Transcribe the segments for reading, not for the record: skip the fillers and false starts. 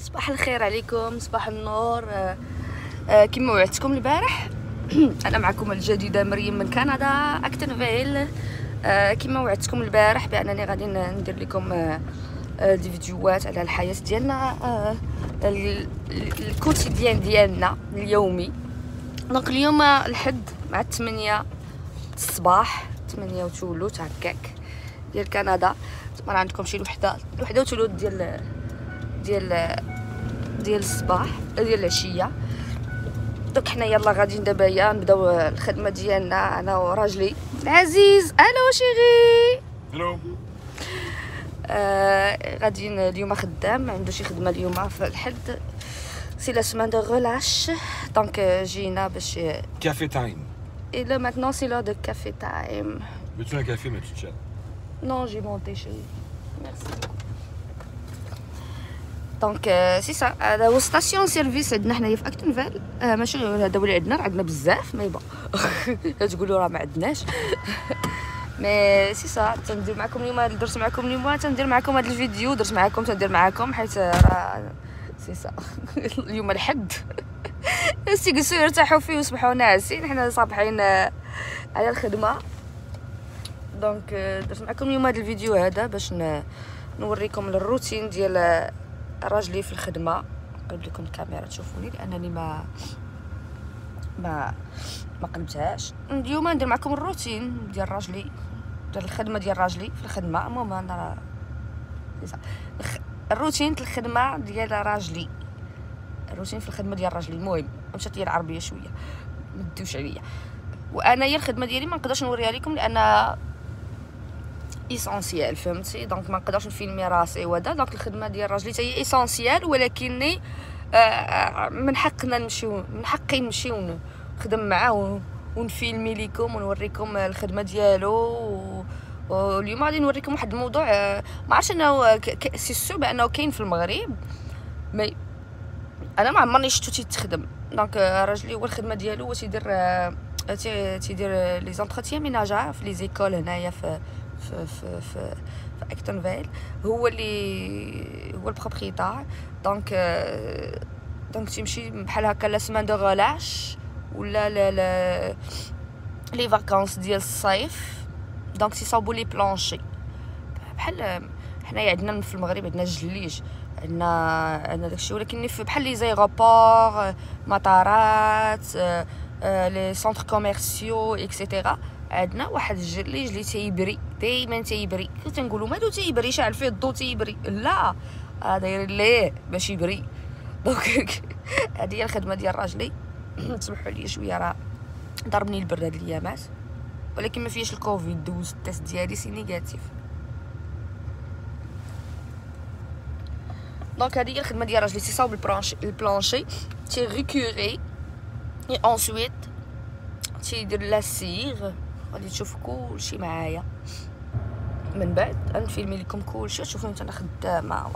صباح الخير عليكم، صباح النور. كما وعدتكم البارح انا معكم الجديده مريم من كندا اكتنفيل. كما وعدتكم البارح بانني غادي ندير لكم دي فيديوهات على الحياه ديالنا، الكوتيديان ديالنا اليومي. دونك اليوم الحد مع 8 الصباح، 8 وثلث هكاك ديال كندا. طبعا عندكم شي وحده وثلث ديال الصباح ديال العشيه. دونك حنا يلا غادي دابا نبداو الخدمه ديالنا انا وراجلي العزيز. الو شيري. الو. غادي اليوم خدام، عنده شي خدمه اليوم في الحد. سي لا سيمان دو ريلاش، دونك جينا باش كافي تايم. Et là maintenant c'est l'heure de café time. Veux-tu un café, ma petite chatte? Non, j'ai monté chérie. Merci. دونك سي سا، هذا هو ستاسيون سيرفيس عندنا حنايا في اكتنفيل. ماشي غير هذا هو اللي عندنا، عندنا بزاف مي بون تقولوا راه ما عندناش. مي سي سا، تندير معكم اليوم، درت معكم اليوم، تندير معكم هذا الفيديو، درت معكم تندير معكم حيت راه سي سا اليوم الحد. جلسوا يرتاحوا فيه ويصبحوا ناعسين، حنا صابحين على الخدمه. دونك درت معكم اليوم هذا الفيديو هذا باش نوريكم الروتين ديال راجلي في الخدمه. نقلب لكم الكاميرا تشوفوني لانني ما قلبتهاش. اليوم ندير معكم الروتين ديال راجلي، ديال الخدمه ديال راجلي في الخدمه. المهم انا الروتين ديال الخدمه ديال راجلي، الروتين في الخدمه ديال راجلي. المهم مشات لي العربيه شويه، ما تدوش عليا. وانايا الخدمه ديالي ما نقدرش نوريها لكم لان اسونسيال، فهمتي؟ دونك ما نقدرش نفيلمي راسي وهذا. دونك الخدمه ديال راجلي حتى هي اسونسيال، ولكني من حقنا نمشيو، من حقي نمشي ونخدم معاه ونفيلمي لكم ونوريكم الخدمه ديالو. واليوم غادي نوريكم واحد الموضوع ما عرفتش انه سي سو بانه كاين في المغرب، مي انا ما عمرني شفتو تيتخدم. دونك راجلي هو الخدمه ديالو هو تيدير لي زونتروتيان ميناجار في لي زيكول هنايا في اكتنفيل. هو البروبريتار. دونك تيمشي بحال هكا لا سيمان دو ريلاش ولا لي فاكونس ديال الصيف. دونك تيصاوبوا لي بلانشي بحال حنايا عندنا في المغرب عندنا الجليج، عندنا داكشي، ولكن بحال لي زيروبور، مطارات، لي سونتر كوميرسيو اكسيتيرا. عندنا واحد الجليج اللي تيبري دائما، تيبري. كنت نقولوا مالو تيبري، شاعل فيه الضو تيبري. لا، داير ليه باش يبري. دونك هذه هي الخدمه ديال راجلي. تسمحوا لي شويه، راه ضربني البرد هاد الايامات، ولكن ما فيهش الكوفيد. دوزت التيست ديالي سي نيجاتيف. دونك هذه هي الخدمه ديال راجلي. تيصاوب البلانشي، تيغيكوري، اي انسويت تيدير لا سيغ. غادي تشوفوا كلشي معايا من بعد. غنفيلمي لكم كلشي تشوفوني انا خدامه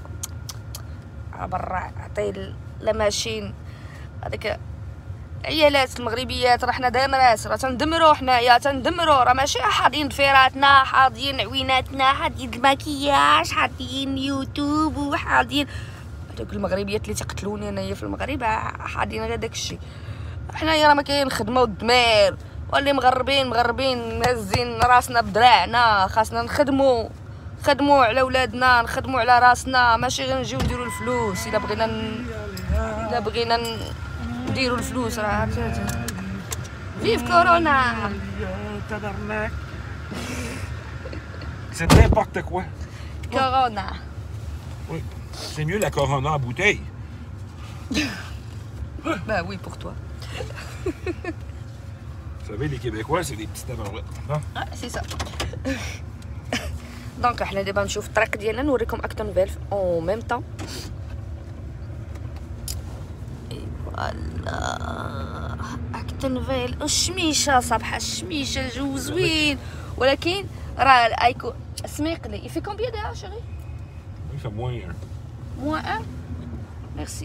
برا. عطي لا ماشين هذيك عيالات المغربيات، راه حنا دامرات، راه تندمروا حنايا، تندمروا. راه ماشي حاضين ضفيراتنا، حاضين عويناتنا، حاضين المكياج، حاضين يوتيوب، وحاضين هذوك المغربيات اللي تقتلوني انايا في المغرب، حاضين غير داكشي. حنايا راه ما كاين خدمه والدمار، واللي مغربين مهزين راسنا بدراعنا. خاصنا نخدموا على ولادنا، نخدموا على راسنا، ماشي غير نجيو نديروا الفلوس. الا بغينا نديروا الفلوس راه فيف كورونا. C'est n'importe quoi. كورونا. Oui. C'est mieux la Corona en bouteille. Bah oui, pour toi. Vous savez, les Québécois, c'est des petits tabarouettes. Hein? C'est ça. دونك حنا دابا نشوف الطريق ديالنا، نوريكم اكتنفيل اون ميم طون. فوالا اكتنفيل الشميشه صباح الشميشه، الجو زوين، ولكن راه الايكو السميق لي. يفي كومبيان ديال شيري؟ Il fait moins 1. -1. Merci.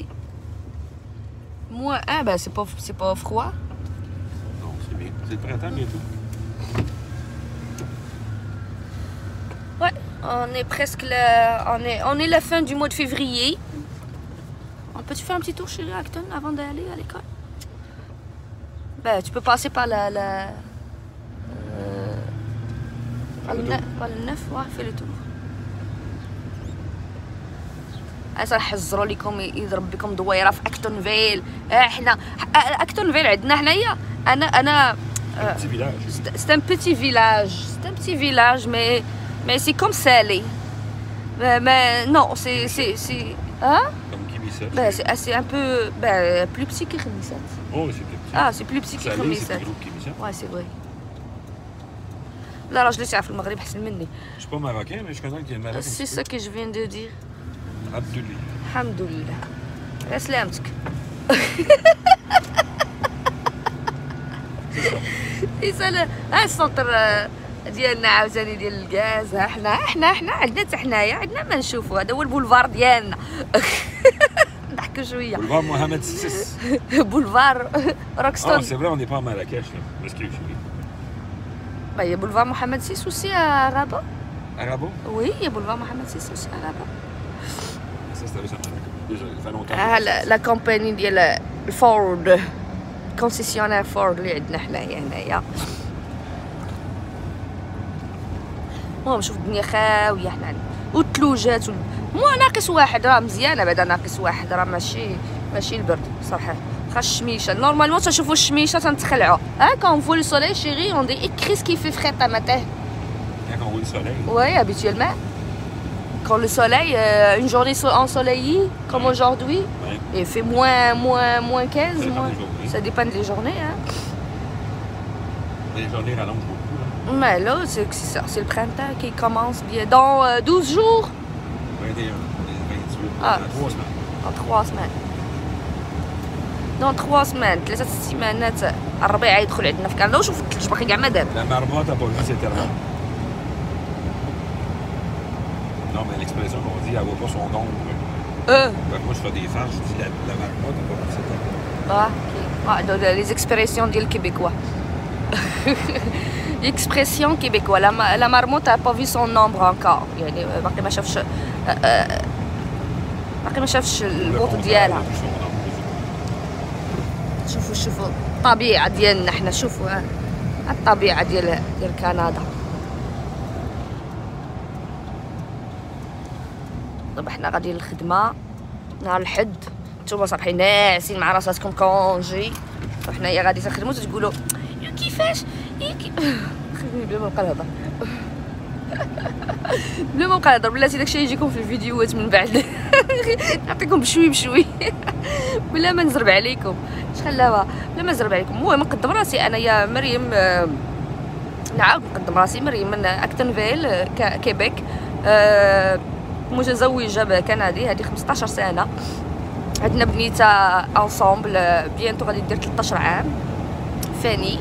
-1, bah c'est pas froid. Non, c'est bien. C'est le printemps bientôt. Ouais, on est presque on est la fin du mois de février. On peut faire un petit tour chez Acton avant d'aller à l'école? Ben, tu peux passer par par le 9, ouais, fais le tour. صراحة حزروا لكم يضرب بكم دويره في اكتونفيل. احنا اكتونفيل عندنا حنايا انا c'est un petit village mais c'est comme Salé. Mais non, c'est hein? Comme Kimissat. Ben c'est un peu plus petit que Khemissat. Oh, c'est plus petit. Ah, c'est plus petit que Khemissat. Ouais, c'est vrai. لا راجلي تعرف المغرب احسن مني. Je suis pas marocain, mais je connais qu'il y a une Maroc. C'est ça que je viens de dire. Abdoulaye. الحمد لله. على سلامتك. يسال السونتر ديالنا عاوتاني ديال الغاز. احنا عندنا حتى حنايا عندنا ما نشوفوا. هذا هو البولفار ديالنا. نضحكوا شويه. Boulevard Mohamed VI. بولفار روكستون. Ah, c'est vrai, on n'est pas à Marrakech là. Excuse moi. Bah, il y a boulevard Mohamed VI aussi à Rabat. À Rabat? Oui, il y a boulevard Mohamed VI aussi à Rabat. Ça, c'était déjà, ça fait longtemps. La compagnie ديال Ford, concessionnaire Ford اللي عندنا حنايا هنايا. المهم شوف الدنيا خاويه حنا والثلوجات مو ناقص واحد راه مزيانه بعدا ناقص واحد راه ماشي البرد صراحه. الشميشه نورمالمون تنشوفوا الشميشه تنتخلعوا. Quand on voit le soleil chérie on dit qu'est-ce qui fait frais ta matin. Quand on voit le soleil. Oui, habituellement. Quand le soleil, une journée ensoleillée comme aujourd'hui, il fait moins 15. Ça dépend des journées. Hein. Les journées rallongent beaucoup. Là. Mais là, c'est le printemps qui commence bien. Dans 12 jours. 21, 28, ah, 3 semaines. En 3 semaines. Dans 3 semaines, 3 سيمانات الربيع يدخل عندنا في كندا وشوف الثلج باقي كاع ما داب. La marmotte a pas vu cette terre. Non, mais l'expression qu'on dit, elle voit pas son ombre. Moi, je fais des fans, je dis la marmotte a pas vu cette terre. Ah, ok. Les expressions ديال الكيبيكوا. L'expression québécoise. La marmotte a pas vu son ombre encore. يعني باقي ما شافش البوط ديالها. شوفوا الطبيعه ديالنا حنا. شوفوا الطبيعه ديال كندا. دابا حنا غاديين للخدمه نهار الحد. نتوما صافحين ناعسين مع راساتكم كونجي وحنايا غادي تخدموا تقولوا كيفاش خليني بلا ما نبقى نهضر. بلا ما نبقى نهضر بلاتي داكشي يجيكم في الفيديوهات من بعد. نعطيكم بشوي بلا ما نزرب عليكم. خلاها بلا ما نزرب عليكم. المهم نقدم راسي انا يا مريم. نعاود نقدم راسي مريم من اكتونفيل كيبيك. متزوجه بكندي هذه 15 سنه. عندنا بنيته انصومبل بيانتو غادي دير 13 عام. فاني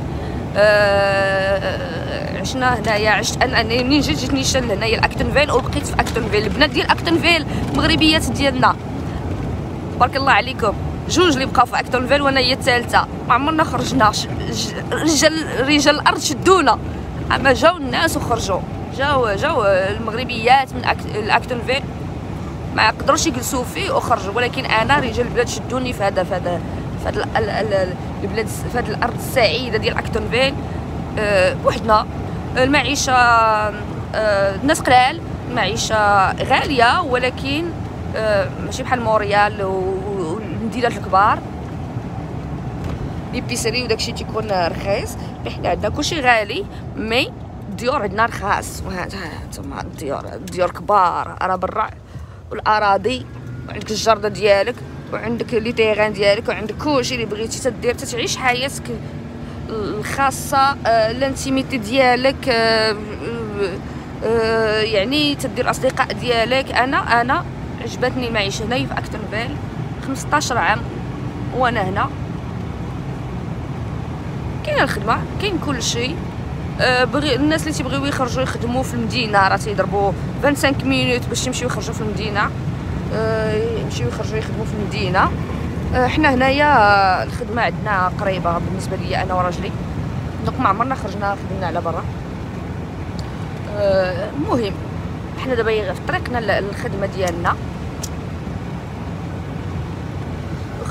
عشنا هنايا. عشت انا منين جيت نيشان لهنايا لاكتونفيل وبقيت في اكتونفيل. البنات ديال اكتونفيل مغربيات ديالنا تبارك الله عليكم. جوج اللي بقاو في اكتونفيل وانا هي الثالثه. ما عمرنا خرجنا. رجال الارض شدونا. اما جاو الناس وخرجوا. جاو المغربيات من اكتونفيل ما قدروش يجلسوا فيه وخرجوا. ولكن انا رجال البلاد شدوني في هذا البلاد في هذه الارض السعيده ديال اكتونفيل. بوحدنا. المعيشه الناس قلال. المعيشه غاليه ولكن ماشي بحال مونريال والمدينات الكبار. ليبيسري وداكشي تيكون رخيص. حنا عندنا كلشي غالي مي الديور عندنا رخاص. هانتوما الديور كبار راه برا. والاراضي وعندك الجرده ديالك وعندك لي تيغان ديالك وعندك كلشي اللي بغيتي تدير تتعيش حياتك الخاصه. الانتيميتي ديالك يعني تدير الاصدقاء ديالك. انا عجبتني المعيشه هنايا في اكتونفيل. 15 عام وانا هنا. كاين الخدمه كاين كلشي. بغي الناس اللي تيبغيو يخرجوا يخدموا في المدينه راه تيضربوا 25 مينوت باش يمشيو يخرجوا في المدينه. يمشيو يخرجوا يخدموا في المدينه. حنا هنايا الخدمه عندنا قريبه بالنسبه لي انا وراجلي. دونك ما عمرنا خرجنا خدمنا على برا. المهم حنا دابا في طريقنا للخدمه ديالنا.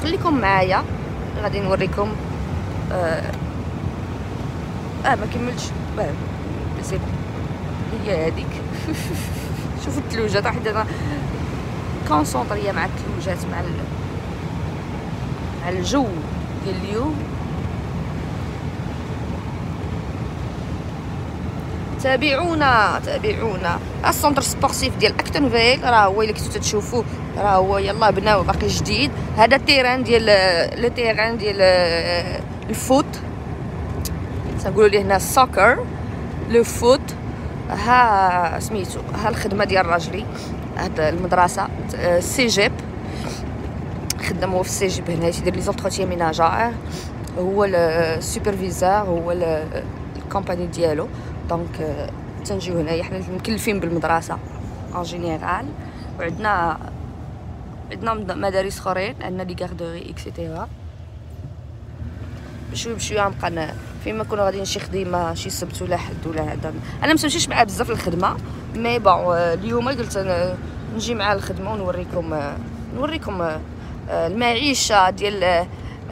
خليكم معايا غادي نوريكم. ما كملتش سي هي هذيك. شوفوا الثلوجات، واحد انا كونسونطريه مع الثلوجات، مع الجو ديال اليوم. تابعونا السونتر سبورتيف ديال اكتنفيل راه هو اللي كنتو تشوفوه، راه هو يلاه بناو باقي جديد. هذا التيران ديال لو تيران ديال الفوت، تنقولوا ليه هنا السوكر لو فوت. ها سميتو، ها الخدمه ديال راجلي، هاد المدرسه السيجيب، خدام هو في السيجيب هنا، تيدير لي زونتروتيان ميناجار، هو السوبرفيزور، هو الكومباني ديالو. دونك تنجيو هنايا حنا مكلفين بالمدرسه ان جينيرال، وعندنا مدارس اخرين، عندنا لي غاردوري اكسيتيرا. بشويه غنبقى فيما كنا غاديين شي خدمه شي سبت ولا حد ولا هذا. انا متمشيش معاه بزاف الخدمه، مي بون اليوم قلت نجي مع الخدمه ونوريكم المعيشه ديال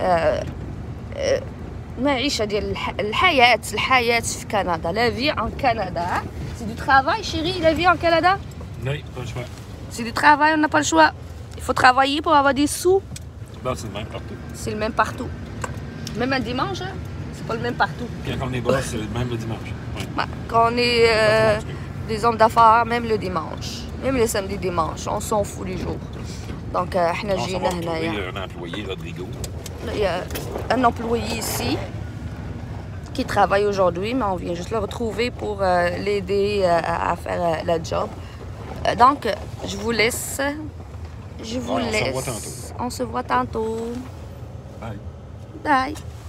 المعيشه ديال الحياه في كندا. لا في ان كندا، سي دو travail chérie, la vie en Canada. Oui, pas le choix. C'est du travail, on n'a pas le choix. Il faut travailler pour avoir des sous. Ben, c'est le même partout. C'est le même partout. Même un dimanche, hein? C'est pas le même partout. Quand on est boss, c'est le même le dimanche. Ouais. Quand on est des hommes d'affaires, même le dimanche. Même le samedi dimanche, on s'en fout les jours. Donc, احنا جينا هنايا. Un employé, Rodrigo. Il y a un employé ici qui travaille aujourd'hui, mais on vient juste le retrouver pour l'aider à faire la job. Donc, je vous laisse. On se voit tantôt. Bye. Bye.